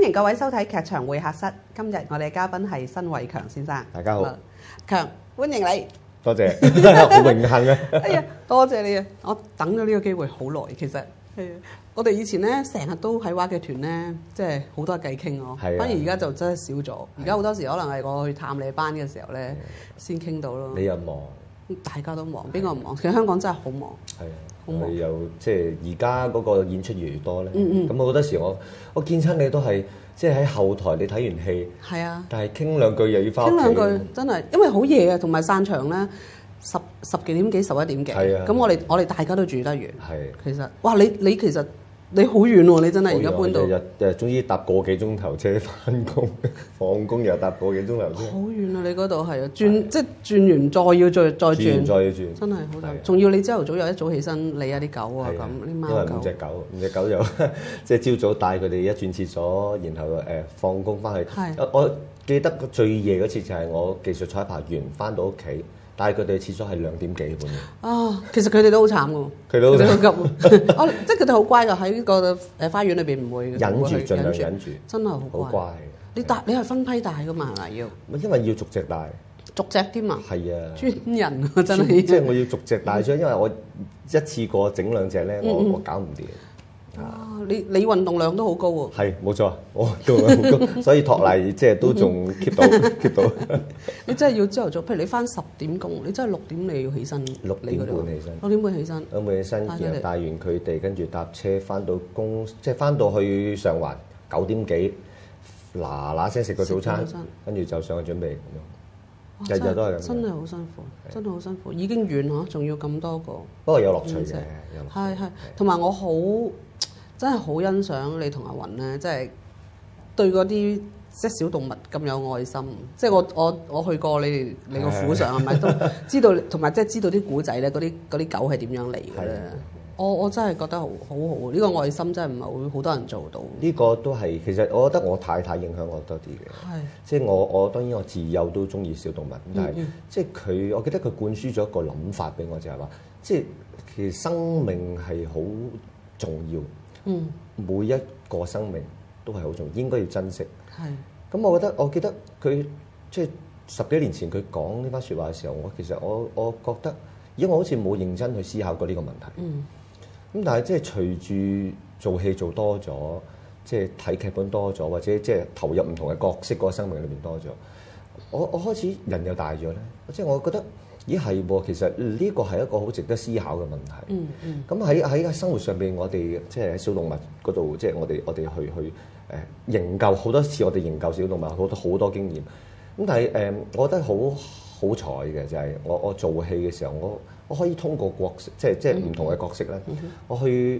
歡迎各位收睇劇場會客室。今日我哋嘅嘉賓係申偉強先生。 大家好， 強，歡迎你。 多謝，好榮幸啊！ 哎呀，多謝你啊！我等咗呢個機會好耐，其實係我哋以前咧成日都喺話劇團咧，即係好多偈傾咯。反而而家就真係少咗。而家好多時可能係我去探你班嘅時候咧，先傾到咯。 你又忙， 大家都忙，邊個唔忙？其實香港真係好忙。 係啊， 好忙。 又即係而家嗰個演出越嚟越多咧。咁好多時我見親你都係即係喺後台你睇完戲， 係啊， 但係傾兩句又要翻屋企。 傾兩句真係，因為好夜啊，同埋散場咧十幾點幾11點幾。係啊。咁我哋大家都住得遠。係。其實，哇！你其實你好遠喎，你真係而家搬到。日日總之搭個幾鐘頭車翻工，放工又搭個幾鐘頭車。 好遠啊！你嗰度係啊，即係轉完再要再轉， 再要轉， 真係好大。仲要你朝頭早又一早起身理下啲狗啊咁，啲貓狗。 因為五隻狗又即係朝早帶佢哋一轉廁所，然後放工翻去。我記得最夜嗰次就係我技術彩排完翻到屋企。但係佢哋廁所係2點幾半嘅。 啊，其實佢哋都好慘喎。佢哋好急。即係佢哋好乖㗎，喺個花園裏邊唔會忍住，盡量忍住。真係好乖。你係分批帶㗎嘛？係咪要？ 因為要逐隻帶。逐隻添啊？ 係啊。 專人啊，真係。 即係我要逐隻帶出，因為我一次過整2隻咧，我搞唔掂。 你運動量都好高喎。 係冇錯，我運動量好高，所以托賴即係都仲 keep 到。 你真係要朝頭早，譬如你翻10點工，你真係6點你要起身。 6點半起身。 6點半起身。 6點半起身，然後帶完佢哋，跟住搭車翻到工，即係翻到去上環9點幾，嗱聲食個早餐，跟住就上去準備咁樣。日日都係咁。真係好辛苦，真係好辛苦。已經遠嗬，仲要咁多個。 不過有樂趣嘅， 係，同埋我真係好欣賞你同阿雲咧，即係對嗰啲即係小動物咁有愛心。即係我去過你個府上係咪都知道，同埋即係知道啲古仔咧，嗰啲狗係點樣嚟嘅咧。我真係覺得好好，呢個愛心真係唔係好多人做到。呢個都係其實我覺得我太太影響我多啲嘅。係，即係我當然我自幼都中意小動物，但係即係佢，我記得佢灌輸咗一個諗法俾我，就係話，即係其實生命係好重要。每一個生命都係好重要，應該要珍惜。係。咁我記得佢即係10幾年前佢講呢番説話嘅時候，其實我覺得，因為我好似冇認真去思考過呢個問題。咁但係即係隨住做戲做多咗，即係睇劇本多咗，或者即係投入唔同嘅角色嗰個生命裏面多咗，我開始人又大咗咧。即係我覺得。咦係喎，其實呢個係一個好值得思考嘅問題。咁喺生活上邊，我哋即係喺小動物嗰度，即係我哋去營救好多次，我哋營救小動物好多經驗。咁但係我覺得好彩嘅就係我做戲嘅時候，我可以通過角色，即係唔同嘅角色咧，我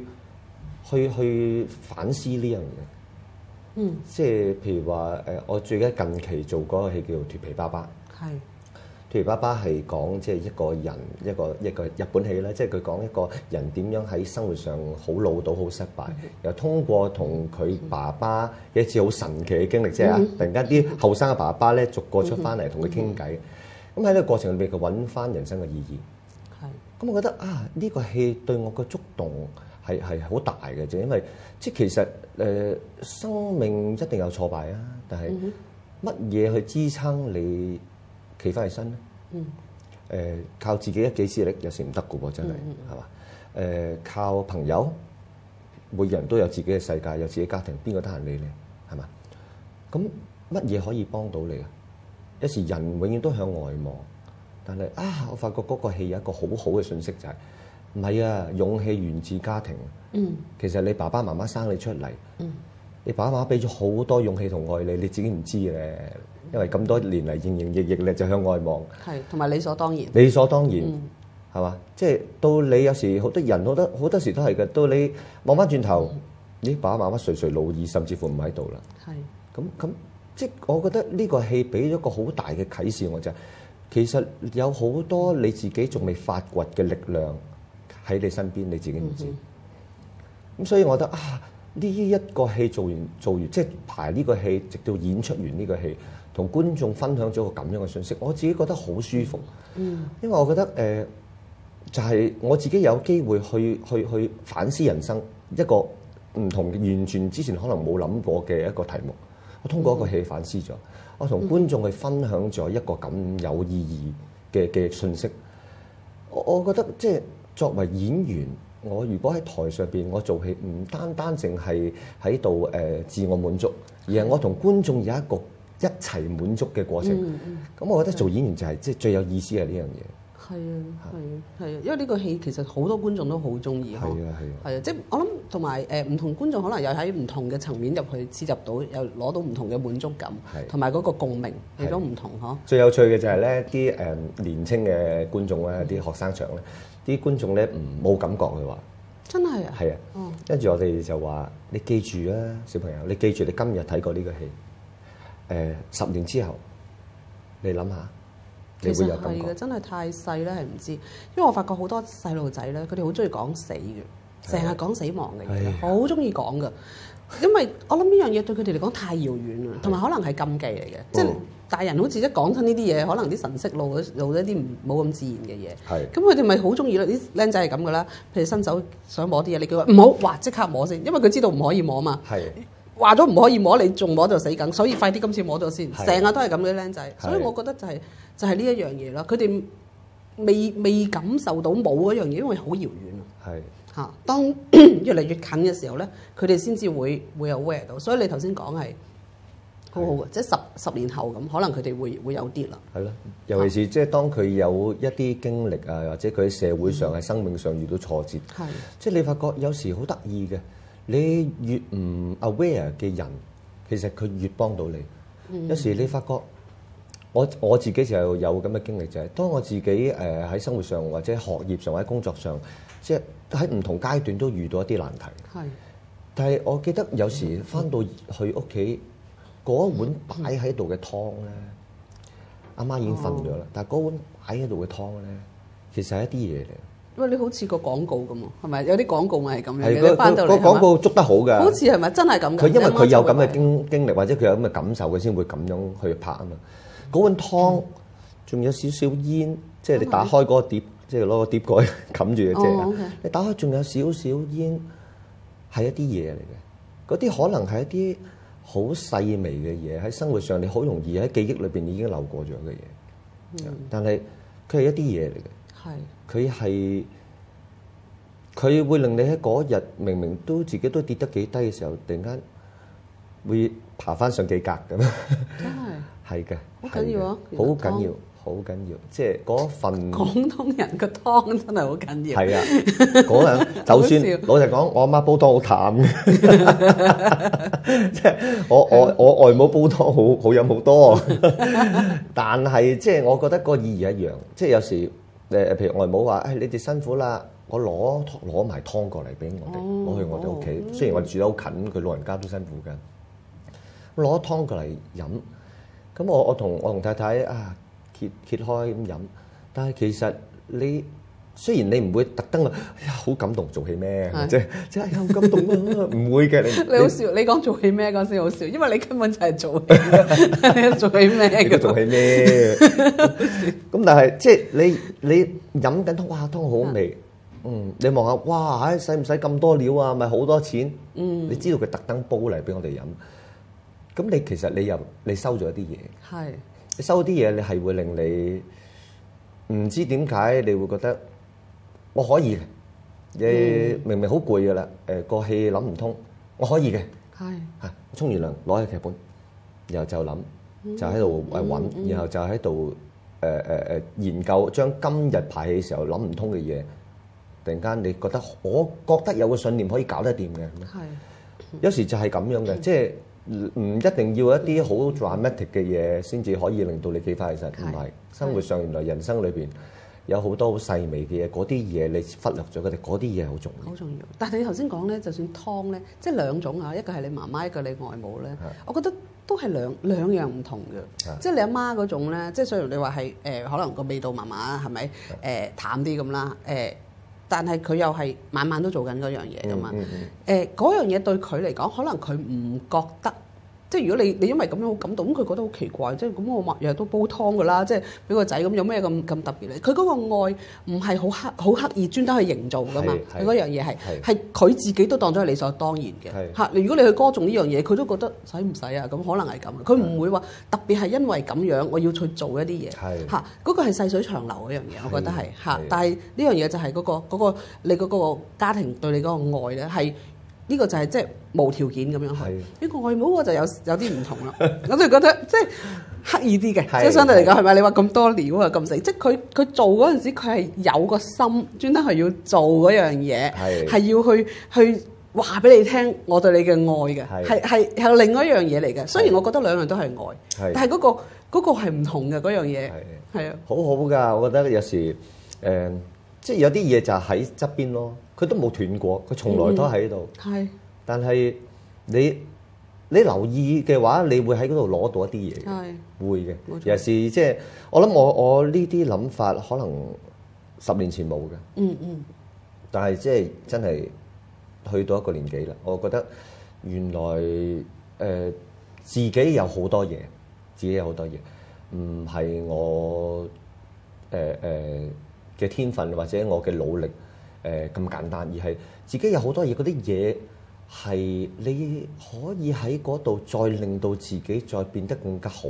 去反思呢樣嘢。即係譬如話我最近期做嗰個戲叫做《脫皮爸爸》。係。脫皮爸爸係講即係一個人一個日本戲咧，即係佢講一個人點樣喺生活上好潦倒、好失敗，又通過同佢爸爸一次好神奇嘅經歷，即係突然間啲後生嘅爸爸咧逐個出翻嚟同佢傾偈，咁喺呢個過程裏邊佢揾翻人生嘅意義。係。咁我覺得呢個戲對我個觸動係好大嘅啫，因為即係其實生命一定有挫敗啊，但係乜嘢去支撐你企翻起身咧？靠自己一己之力有時唔得嘅喎，真係係嘛？靠朋友，每人都有自己嘅世界，有自己家庭，邊個得閒理你係嘛？咁乜嘢可以幫到你啊？有時人永遠都向外望，但係我發覺嗰個戲有一個好好嘅信息就係唔係啊？勇氣源自家庭。其實你爸爸媽媽生你出嚟，你爸爸媽媽俾咗好多勇氣同愛你，你自己唔知嘅。因為咁多年嚟營營役役咧，就向外望，係同埋理所當然。理所當然，係嘛？即係到你有時好多人好多時都係嘅。到你望翻轉頭，你爸爸媽媽垂垂老矣，甚至乎唔喺度啦。係咁，即係我覺得呢個戲俾咗個好大嘅啟示我就係，其實有好多你自己仲未發掘嘅力量喺你身邊，你自己唔知。咁所以我覺得呢一個戲做完，即係排呢個戲，直到演出完呢個戲。同觀眾分享咗個咁樣嘅信息，我自己覺得好舒服。因為我覺得就係我自己有機會去反思人生，一個唔同完全之前可能冇諗過嘅一個題目。我通過一個戲反思咗，我同觀眾去分享咗一個咁有意義嘅信息。我覺得即係作為演員，我如果喺台上邊我做戲，唔單單淨係喺度自我滿足，而係我同觀眾有一個一齊滿足嘅過程。咁我覺得做演員就係即係最有意思係呢樣嘢。 係啊，係啊，因為呢個戲其實好多觀眾都好中意。係啊， 係啊，即係我諗同埋唔同觀眾可能又喺唔同嘅層面入去切入到，又攞到唔同嘅滿足感，同埋嗰個共鳴亦都唔同嗬。 最有趣嘅就係咧，啲年青嘅觀眾咧，啲學生場咧，啲觀眾咧冇感覺佢話。真係啊！係啊，跟住我哋就話：你記住啊，小朋友，你記住你今日睇過呢個戲，10年之後，你諗下。 其實係嘅，真係太細咧，係唔知。因為我發覺好多細路仔咧，佢哋好中意講死嘅，成日講死亡嘅嘢，好中意講㗎。因為我諗呢樣嘢對佢哋嚟講太遙遠啦，同埋可能係禁忌嚟嘅。即係大人好似一講親呢啲嘢，可能啲神識路一啲冇咁自然嘅嘢。係。咁佢哋咪好中意咯？啲僆仔係咁噶啦。譬如伸手想摸啲嘢，你叫佢唔好，哇！即刻摸先，因為佢知道唔可以摸嘛。係。話咗唔可以摸，你仲摸就死梗，所以快啲今次摸咗先。成日都係咁嘅僆仔，所以我覺得就係呢一樣嘢啦。佢哋未感受到冇嗰樣嘢，因為好遙遠啊。係嚇，當越嚟越近嘅時候咧，佢哋先至會有 aware 到。所以你頭先講係好好嘅，即係十年後咁，可能佢哋會有啲啦。係咯， 尤其是即係當佢有一啲經歷啊，或者佢喺社會上喺生命上遇到挫折，係即係你發覺有時好得意嘅。你越唔 aware 嘅人，其實佢越幫到你。有時你發覺，我自己就有咁嘅經歷，就係當我自己喺生活上或者學業上或者工作上，即係喺唔同階段都遇到一啲難題。係，但係我記得有時翻到去屋企，嗰碗擺喺度嘅湯咧，阿媽已經瞓咗啦。但係嗰碗擺喺度嘅湯咧，其實係一啲嘢嚟。喂，你好似個廣告咁喎，係咪？有啲廣告咪係咁樣嘅？你翻到嚟個廣告捉得好㗎。好似係咪真係咁？佢因為佢有咁嘅經歷，或者佢有咁嘅感受，佢先會咁樣去拍啊嘛。嗰碗湯仲有少少煙，即係你打開嗰個碟，即係攞個碟蓋冚住嘅啫。你打開仲有少少煙，係一啲嘢嚟嘅。嗰啲可能係一啲好細微嘅嘢，喺生活上你好容易喺記憶裏邊已經流過咗嘅嘢。但係佢係一啲嘢嚟嘅。係，佢會令你喺嗰日明明都自己都跌得幾低嘅時候，突然間會爬翻上幾格咁。真係係嘅，好緊要啊！好緊要，好緊要，即係嗰份廣東人個湯真係好緊要。係啊，嗰樣就算老實講，我阿媽煲湯好淡嘅，即係我外母煲湯好飲好多，但係即係我覺得個意義一樣，即係有時。譬如外母話：你哋辛苦啦，我攞埋湯過嚟俾我哋，攞去我哋屋企。雖然我哋住得好近，佢老人家都辛苦㗎。攞湯過嚟飲，咁我同太太啊揭開咁飲，但係其實你雖然你唔會特登好感動做戲咩，即係好感動啊，唔會嘅。你好笑，你講做戲咩嗰陣時好笑，因為你根本就係做戲，你做戲咩嘅？做戲咩？咁但係即係你飲緊湯，哇湯好味，你望下，哇使唔使咁多料啊？咪好多錢，你知道佢特登煲嚟俾我哋飲，咁你其實你收咗一啲嘢，係你收啲嘢，你係會令你唔知點解你會覺得。我可以嘅，你明明好攰嘅啦，個戲諗唔通，我可以嘅，係嚇，沖完涼攞起劇本，然後就諗，就喺度揾，然後就喺度研究，將今日排戲嘅時候諗唔通嘅嘢，突然間你覺得，我覺得有個信念可以搞得掂嘅，係，有時就係咁樣嘅，即係唔一定要一啲好 dramatic 嘅嘢先至可以令到你記翻起身，唔係生活上原來人生裏邊。有好多好細微嘅嘢，嗰啲嘢你忽略咗，嗰啲嘢好重要。好重要。但係你頭先講咧，就算湯咧，即係兩種啊，一個係你媽媽，一個你外母咧，我覺得都係兩樣唔同嘅。即係你阿媽嗰種咧，即係雖然你話係可能個味道麻麻係咪淡啲咁啦，但係佢又係晚晚都做緊嗰樣嘢噶嘛。嗰樣嘢對佢嚟講，可能佢唔覺得即係如果你因為咁樣好感動，咁佢覺得好奇怪，即係咁我日日都煲湯㗎啦，即係俾個仔咁有咩咁特別咧？佢嗰個愛唔係好刻意專登去營造㗎嘛，佢嗰樣嘢係佢自己都當咗係理所當然嘅嚇。如果你去歌頌呢樣嘢，佢都覺得使唔使啊？咁可能係咁，佢唔會話特別係因為咁樣我要去做一啲嘢嚇。嗰個係細水長流嗰樣嘢，我覺得係嚇。但係呢樣嘢就係嗰個你嗰個家庭對你嗰個愛咧係。呢個就係即係無條件咁樣去，呢個外母我就有啲唔同啦。我就覺得即係刻意啲嘅，即係相對嚟講係咪？你話咁多料啊咁死，即係佢做嗰陣時，佢係有個心，專登係要做嗰樣嘢，係要去話俾你聽，我對你嘅愛嘅，係另外一樣嘢嚟嘅。雖然我覺得兩樣都係愛，但係嗰個係唔同嘅嗰樣嘢，係啊， 好好㗎。我覺得有時即係有啲嘢就喺側邊咯，佢都冇斷過，佢從來都喺度。係，但係你留意嘅話，你會喺嗰度攞到一啲嘢。係，會嘅。有時即係我諗我呢啲諗法可能10年前冇嘅。但係即係真係去到一個年紀啦，我覺得原來自己有好多嘢，唔係我嘅天分或者我嘅努力咁簡單，而係自己有好多嘢，嗰啲嘢係你可以喺嗰度再令到自己再變得更加好。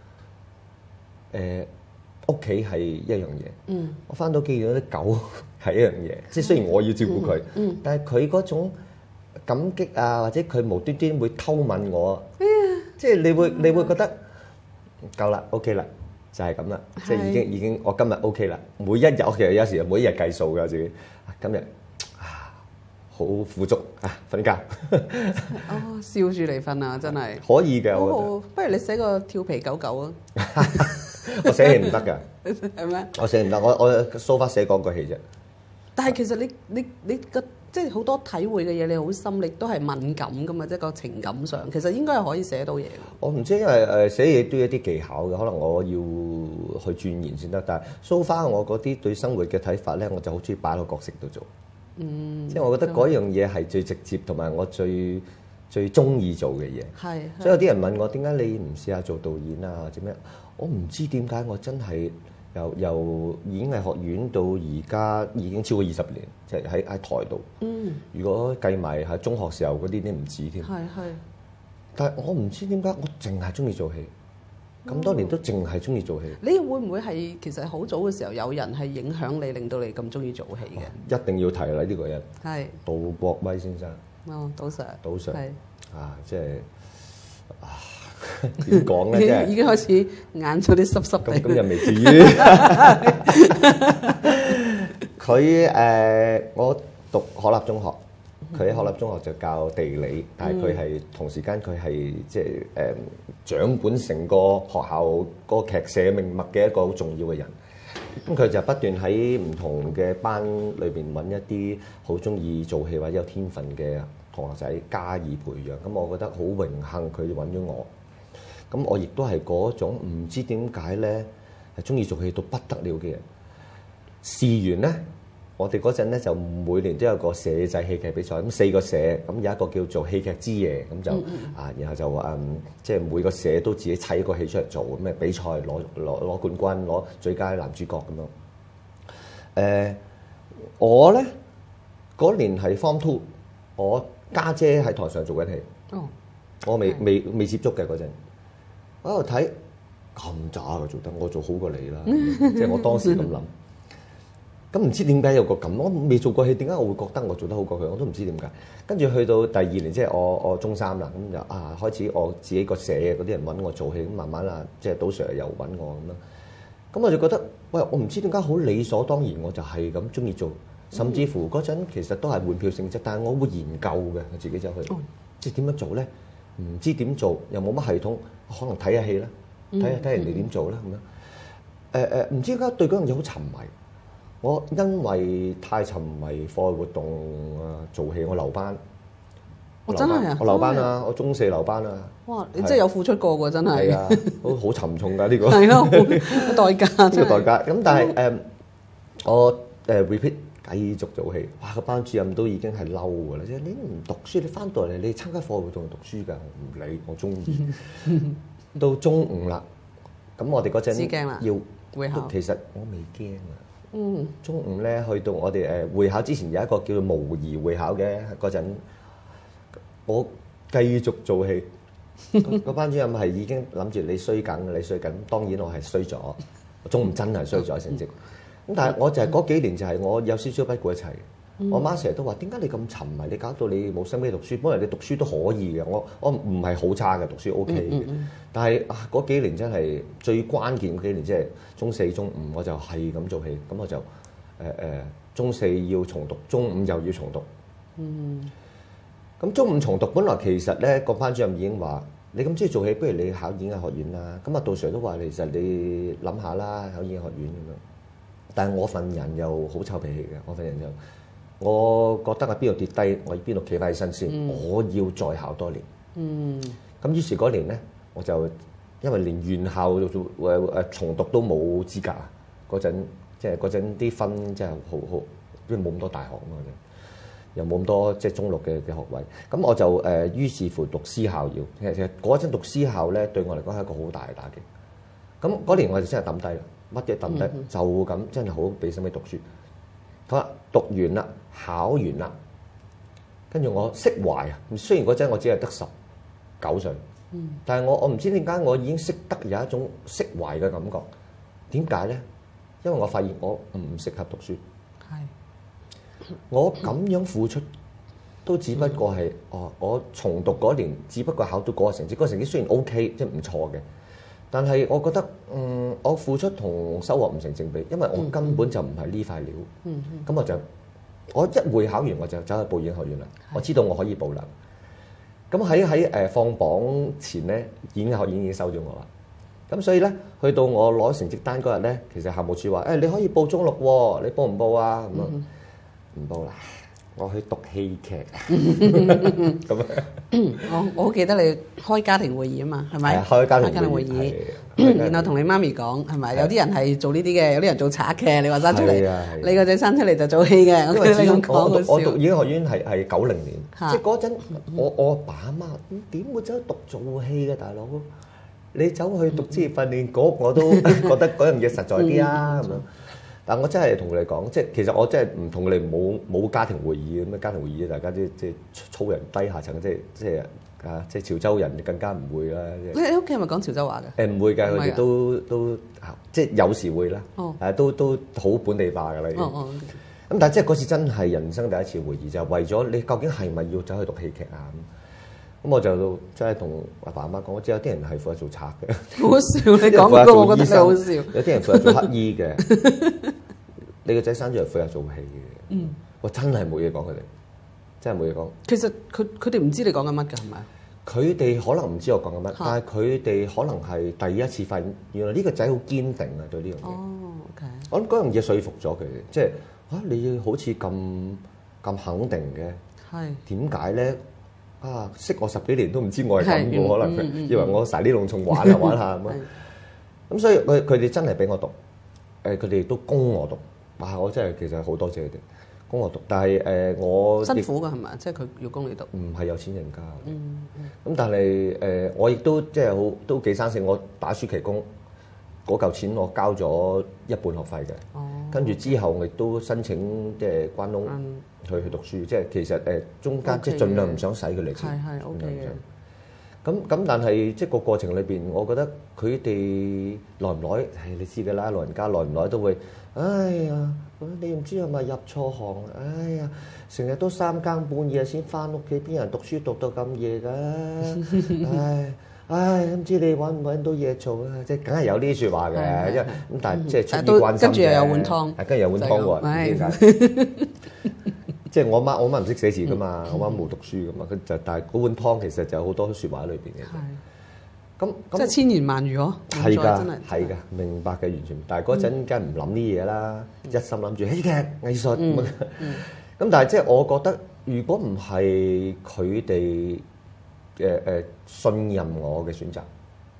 屋企係一樣嘢，我翻到屋企見到啲狗係一樣嘢，即係雖然我要照顧佢，但係佢嗰種感激啊，或者佢無端端會偷吻我，即係你會覺得夠啦 ，OK 啦。就係咁啦，即係已經，我今日 OK 啦。每一日我其實有時每一日計數㗎自己，今日好富足瞓覺。 哦，笑住嚟瞓啊，真係可以嘅，我覺得。 不如你寫個調皮狗狗啊！ 我寫戲唔得㗎， 係咩？ 我寫唔得，我 so far 寫嗰個戲啫。 但係其實你個即係好多體會嘅嘢，你好深，你都係敏感㗎嘛，即係個情感上，其實應該係可以寫到嘢。我唔知，因為寫嘢都有一啲技巧嘅，可能我要去鑽研先得。但係 so far 我嗰啲對生活嘅睇法咧，我就好中意擺喺個角色度做。即係我覺得嗰樣嘢係最直接，同埋我最中意做嘅嘢。係。所以有啲人問我點解你唔試下做導演啊，或者咩？我唔知點解，我真係。由演藝學院到而家已經超過20年，即係喺台度。如果計埋喺中學時候嗰啲，你唔止添。係。但係我唔知點解，我淨係中意做戲。咁多年都淨係中意做戲。你會唔會係其實好早嘅時候有人係影響你，令到你咁中意做戲嘅？ 一定要提啦呢個人。係。杜國威先生。 哦，杜 Sir。 杜 Sir。係。即係點講咧？ 已經開始眼咗啲濕濕地。 咁又未至於。佢我讀可立中學，佢喺可立中學就教地理，但係佢係同時間佢係即係掌管成個學校個劇社命脈嘅一個好重要嘅人。咁佢就不斷喺唔同嘅班裏邊揾一啲好中意做戲或者有天分嘅同學仔加以培養。咁我覺得好榮幸佢揾咗我。咁我亦都係嗰種唔知點解咧，係中意做戲到不得了嘅人。試完咧，我哋嗰陣咧就每年都有個社際戲劇比賽，咁4個社，咁有一個叫做戲劇之夜，咁就然後就即係每個社都自己砌一個戲出嚟做，咩比賽攞冠軍，攞最佳男主角咁樣。我咧嗰年係 Form 2，我家姐喺台上做緊戲，我未接觸嘅嗰陣。我喺度睇咁渣嘅做得，我做好過你啦，即係我當時咁諗。咁唔知點解有個咁，我未做過戲，點解我會覺得我做得好過佢？我都唔知點解。跟住去到第2年，即係我中3啦，咁就開始我自己個社嗰啲人揾我做戲，咁慢慢即係杜 Sir 又揾我咁咯。咁我就覺得，喂，我唔知點解好理所當然，我就係咁中意做，甚至乎嗰陣其實都係換票性質，但係我會研究嘅，我自己走去，即係點樣做咧？唔知點做，又冇乜系統，可能睇下戲啦，睇人哋點做啦咁樣。唔知點解對嗰樣嘢好沉迷。我因為太沉迷課外活動做戲，我留班。 真係啊！ 我留班啊！我中4留班啊！ 哇！你真係有付出過喎，真係。係啊， 好沉重㗎呢個。 係咯，代價。 呢個代價。咁但係我repeat 繼續做戲。哇！個班主任都已經係嬲㗎啦，即係你唔讀書，你翻到嚟你參加課外活動讀書㗎，我唔理，我中意。到中午啦，咁我哋嗰陣要會考， 其實我未驚啊。中午咧去到我哋會考之前有一個叫做模擬會考嘅嗰陣，我繼續做戲。個班主任係已經諗住你衰緊，當然我係衰咗，中午真係衰咗成績。咁但係我就係嗰幾年就係我有少少不顧一切。我媽成日都話：點解你咁沉迷？你搞到你冇心機讀書。本來你讀書都可以嘅，我唔係好差嘅讀書 OK 嘅。但係嗰幾年真係最關鍵嗰幾年，即係中四、中五，我就係咁做戲。咁我就中四要重讀，中五又要重讀。咁中五重讀，本來其實咧個班主任已經話：你咁中意做戲，不如你考演藝學院啦。咁啊，杜 Sir 都話：其實你諗下啦，考演藝學院咁樣。但係我份人又好臭脾氣嘅，我份人就我覺得我邊度跌低，我邊度企翻起身先，我要再考多年。咁於是嗰年咧，我就因為連院校重讀都冇資格啊！嗰陣即係嗰陣啲分真係好，因為冇咁多大學啊嘛，又冇咁多即係中六嘅學位。咁我就於是乎讀私校要，其實嗰陣讀私校咧對我嚟講係一個好大嘅打擊。咁嗰年我就真係抌低啦。乜嘢抌低就咁，真係好俾心機讀書。好啦，讀完啦，考完啦，跟住我釋懷啊！雖然嗰陣我只係得19歲，但係我唔知點解我已經識得有一種釋懷嘅感覺。點解咧？因為我發現我唔適合讀書。我咁樣付出都只不過係我重讀嗰年，只不過考到嗰個成績。嗰個成績雖然 OK， 即係唔錯嘅。但係我覺得，我付出同收穫唔成正比，因為我根本就唔係呢塊料。咁我一會考完我就走去報演藝學院啦。我知道我可以報啦。咁喺放榜前咧，演藝學院已經收咗我啦。咁所以咧，去到我攞成績單嗰日咧，其實校務處話：你可以報中六喎，你報唔報啊？咁唔報啦。我去讀戲劇咁啊！ 我好記得你開家庭會議啊嘛，係咪？ 開家庭會議， 然後同你媽咪講係咪？有啲人係做呢啲嘅，有啲人做賊嘅。你話生出嚟，你個仔生出嚟就做戲嘅。 因為你咁講，我讀演藝學院係90年，即係嗰陣我阿爸阿媽點會走去讀做戲嘅大佬？你走去讀職業訓練局，我都覺得嗰樣嘢實在啲啊咁樣。但我真係同你講，即係其實我真係唔同你冇家庭會議咁樣，家庭會議大家即係粗人低下層，即係潮州人更加唔會啦。 你屋企係咪講潮州話嘅？ 唔會㗎，佢哋都即係有時會啦，都好本地化㗎啦。咁但係即係嗰次真係人生第一次會議，就係為咗你究竟係咪要走去讀戲劇啊？咁我就真係同阿爸阿媽講，我知有啲人係負責做賊嘅， 好笑你講嗰個，我覺得好笑。 有啲人負責做乞衣嘅，你個仔生咗嚟負責做戲嘅。我真係冇嘢講佢哋，真係冇嘢講。 其實佢哋唔知你講緊乜㗎，係咪？ 佢哋可能唔知我講緊乜，但係佢哋可能係第一次發現，原來呢個仔好堅定啊對呢樣嘢。 OK。 我諗嗰樣嘢說服咗佢哋，即係你好似咁肯定嘅，係點解咧？識我10幾年都唔知我係咁嘅，可能佢以為我撒呢籠蟲玩下咁啊。咁所以佢哋真係俾我讀，佢哋都供我讀。我真係其實好多謝佢哋供我讀，但係我辛苦㗎係咪？即係佢要供你讀， 唔係有錢人家。咁但係我亦都即係好都幾生性，我打暑期工嗰嚿錢我交咗一半學費嘅。跟住之後我亦都申請即係關窿去讀書，即係其實中間即係盡量唔想使佢嚟錢。 係 OK 嘅。 咁但係即係個過程裏邊，我覺得佢哋耐唔耐，你知㗎啦，老人家耐唔耐都會，哎呀，你唔知係咪入錯行？哎呀，成日都3更半夜先翻屋企，邊人讀書讀到咁夜㗎？唉，唔知你揾唔揾到嘢做啊？即係梗係有呢啲説話嘅，因為咁但係即係出於關心嘅。跟住又有碗湯， 跟住有碗湯喎，唔知點解。即係我媽唔識寫字㗎嘛，我媽冇讀書㗎嘛，佢就但係嗰碗湯其實就有好多説話喺裏邊嘅。咁即係千言萬語嗬。 係㗎，係㗎，明白嘅完全。但係嗰陣梗係唔諗啲嘢啦，一心諗住戲劇藝術咁。咁但係即係我覺得，如果唔係佢哋信任我嘅選擇，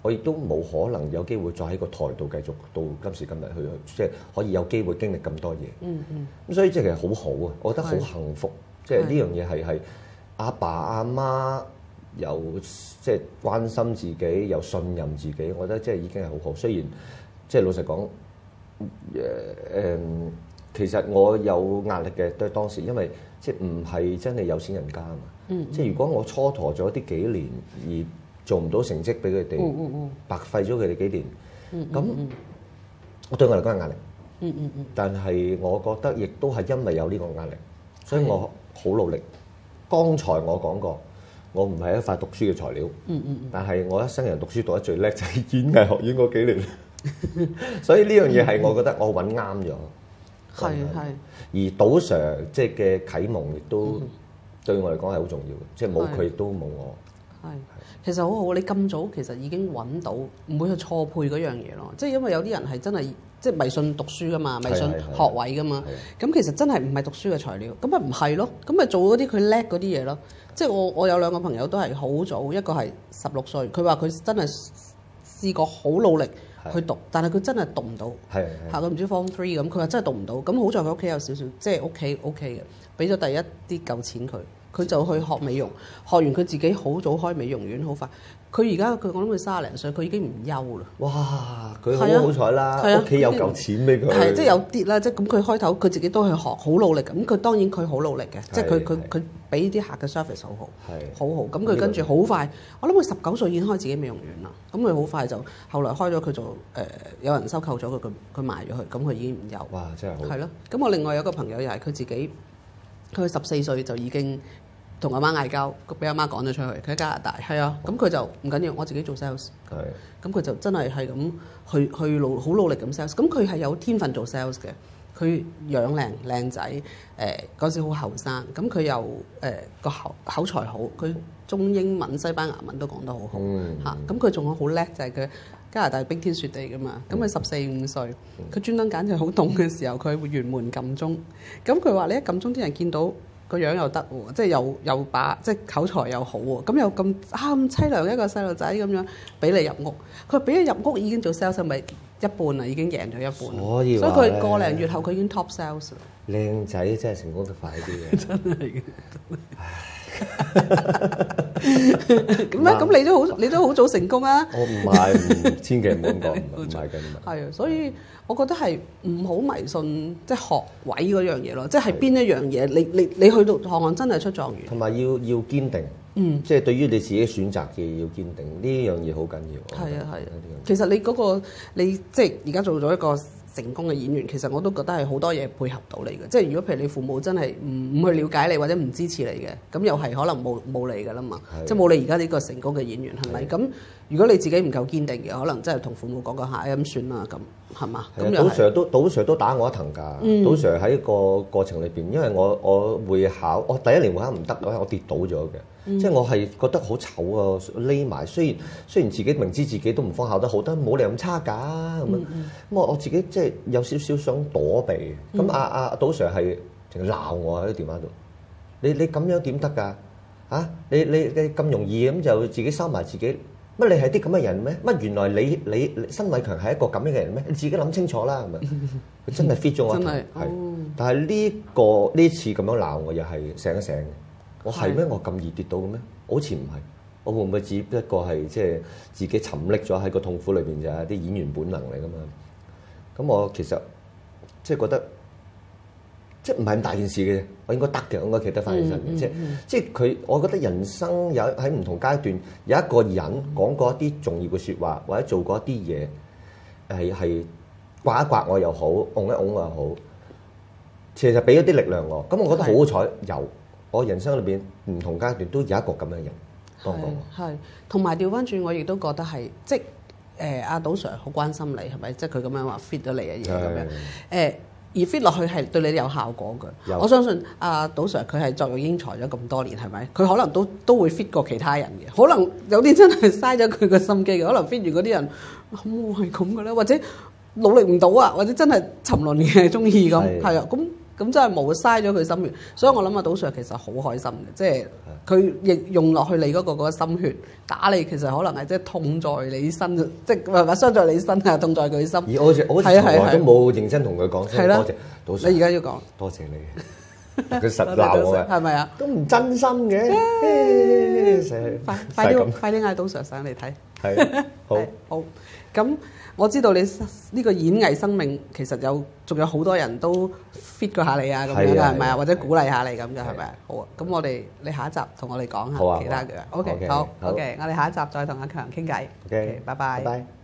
我亦都冇可能有機會再喺個台度繼續到今時今日去，即係可以有機會經歷咁多嘢。咁所以即係其實好好啊，我覺得好幸福。即係呢樣嘢係阿爸阿媽又即係關心自己，又信任自己，我覺得即係已經係好好。雖然即係老實講，其實我有壓力嘅，對當時，因為即係唔係真係有錢人家啊嘛。即係如果我蹉跎咗啲幾年而做唔到成績俾佢哋，白費咗佢哋幾年，咁對我嚟講係壓力。但係我覺得亦都係因為有呢個壓力，所以我好努力。剛才我講過，我唔係一塊讀書嘅材料，但係我一生人讀書讀得最叻就係演藝學院嗰幾年，所以呢樣嘢係我覺得我揾啱咗。係。而杜 Sir 即係嘅啟蒙亦都對我嚟講係好重要嘅，即係冇佢亦都冇我。 其實好好，你咁早其實已經揾到，唔會去錯配嗰樣嘢咯。即係因為有啲人係真係即係迷信讀書噶嘛，迷信學位噶嘛。咁其實真係唔係讀書嘅材料，咁咪唔係咯。咁咪做嗰啲佢叻嗰啲嘢咯。即係我有兩個朋友都係好早，一個係16歲，佢話佢真係試過好努力去讀，但係佢真係讀唔到。佢唔知 Form 3咁，佢話真係讀唔到。咁好在佢屋企有少少，即係屋企 OK 嘅，俾咗第一啲夠錢佢。佢就去學美容，學完佢自己好早開美容院，好快。佢而家我諗佢30零歲，佢已經唔憂啦。 哇！佢好彩啦，屋企有嚿錢俾佢。 係即係有啲啦，即係咁佢開頭佢自己都去學，好努力。咁佢當然佢好努力嘅，即係佢俾啲客嘅 service 好好，好好。咁佢跟住好快，我諗佢19歲已經開自己美容院啦。咁佢好快就後來開咗佢做有人收購咗佢賣咗佢，咁佢已經唔憂。 哇！真係好。 係咯。咁我另外有個朋友又係佢自己，佢14歲就已經同阿媽嗌交，俾阿媽趕咗出去。佢喺加拿大，係啊，咁佢就唔緊要，我自己做 sales。咁佢就真係咁去好努力咁 sales。咁佢係有天分做 sales 嘅。佢樣靚仔，嗰時好後生。咁佢又個口才好，佢中英文、西班牙文都講得好好嚇。咁佢仲有好叻就係佢加拿大冰天雪地噶嘛。咁佢14、15歲，佢專登揀就好凍嘅時候，佢會沿門撳鐘。咁佢話你一撳鐘，啲人見到個樣又得喎，即係又把即係口才又好喎，咁又咁凄涼一個細路仔咁樣俾你入屋，佢俾你入屋已經做 sales 咪一半啦，已經贏咗一半。所以佢個零月後佢已經 top sales 啦。靚仔真係成功得快啲嘅，真係嘅。咁咧，咁你都好早成功啊！ 我唔係，千祈唔好咁講，唔係嘅。 係啊，所以我覺得係唔好迷信即係學位嗰樣嘢咯，即係邊一樣嘢，你去到行行真係出狀元。 同埋要堅定，即係對於你自己選擇嘅要堅定，呢樣嘢好緊要。 係啊。其實你即係而家做咗一個成功嘅演員，其實我都覺得係好多嘢配合到你嘅。即係如果譬如你父母真係唔去了解你或者唔支持你嘅，咁又係可能冇你㗎啦嘛。即係冇你而家呢個成功嘅演員係咪？咁如果你自己唔夠堅定嘅，可能真係同父母講下咁算啦，咁係嘛？ 杜 Sir 都打我一藤㗎。杜 Sir 喺個過程裏邊，因為我會考，我第一年會考唔得，我跌倒咗嘅。即係我係覺得好醜啊，匿埋。雖然自己明知自己都唔方考得好，但冇理由咁差㗎咁樣。咁我自己即係有少少想躲避。咁阿杜 Sir 係淨係鬧我喺電話度。你咁樣點得㗎？嚇你咁容易咁就自己收埋自己？乜你係啲咁嘅人咩？乜原來你申偉強係一個咁樣嘅人咩？你自己諗清楚啦咁樣。佢真係 fit 咗我頭。係，但係呢次咁樣鬧我又係醒一醒嘅。我係咩？我咁易跌到嘅咩？好似唔係，我會唔會只不過係即係自己沉溺咗喺個痛苦裏邊就係啲演員本能嚟㗎嘛？咁我其實即係覺得即係唔係咁大件事嘅，我應該得嘅，我應該企得翻起身嘅。即係佢，我覺得人生有喺唔同階段有一個人講過一啲重要嘅説話，或者做過一啲嘢係刮一刮我又好，擁一擁我又好，其實俾咗啲力量我。咁我覺得好彩有。我人生裏邊唔同階段都有一個咁樣嘅人幫過我。 係，同埋調翻轉，我亦都覺得係即係阿杜 Sir 好關心你係咪？即係佢咁樣話 fit 咗你嘅嘢咁樣。而 fit 落去係對你有效果嘅。我相信阿杜 Sir 佢係作育英才咗咁多年，係咪？佢可能都會 fit 過其他人嘅。可能有啲真係嘥咗佢個心機嘅，可能 fit 完嗰啲人係咁嘅咧，或者努力唔到啊，或者真係沉淪嘅中意咁。係啊，咁咁真係冇嘥咗佢心血。所以我諗阿杜 Sir 其實好開心嘅，即係佢亦用落去你嗰個心血打你，其實可能係即係痛在你身，即係唔係話傷在你身啊，痛在佢心。 而我從來都冇認真同佢講聲多謝杜 Sir。 你而家要講多謝你，佢實鬧我嘅， 係咪啊？ 都唔真心嘅。 快啲嗌杜 Sir 上嚟睇。 係好。 咁我知道你呢個演藝生命其實仲有好多人都 fit 過下你啊，咁樣係咪啊？或者鼓勵下你咁嘅係咪啊？好啊，咁你下一集同我哋講下其他嘅。OK，好，OK，我哋下一集再同阿強傾偈。OK，拜拜。